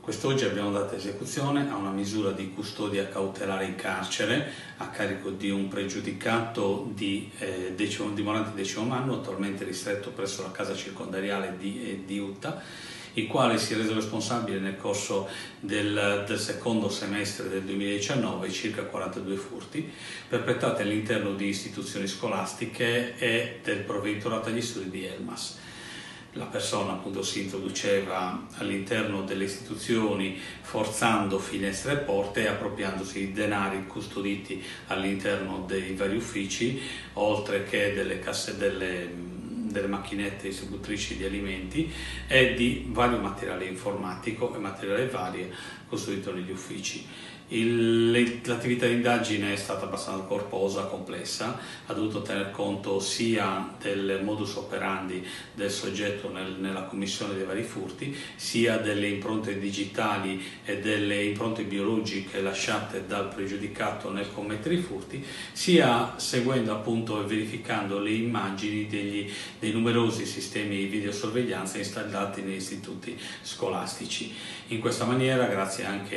Quest'oggi abbiamo dato esecuzione a una misura di custodia cautelare in carcere a carico di un pregiudicato dimorante in 10° anno, attualmente ristretto presso la casa circondariale di Utta, il quale si è reso responsabile nel corso del secondo semestre del 2019 circa 42 furti perpetrati all'interno di istituzioni scolastiche e del provveditorato agli studi di Elmas. La persona appunto si introduceva all'interno delle istituzioni forzando finestre e porte e appropriandosi di denari custoditi all'interno dei vari uffici, oltre che delle macchinette distributrici di alimenti e di vario materiale informatico e materiale vario custodito negli uffici. L'attività di indagine è stata abbastanza corposa, complessa, ha dovuto tener conto sia del modus operandi del soggetto nella commissione dei vari furti, sia delle impronte digitali e delle impronte biologiche lasciate dal pregiudicato nel commettere i furti, sia seguendo appunto e verificando le immagini dei numerosi sistemi di videosorveglianza installati negli istituti scolastici. In questa maniera, grazie anche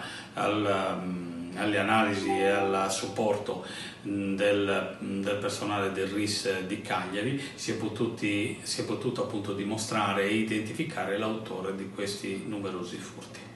alle analisi e al supporto del personale del RIS di Cagliari, si è potuto appunto dimostrare e identificare l'autore di questi numerosi furti.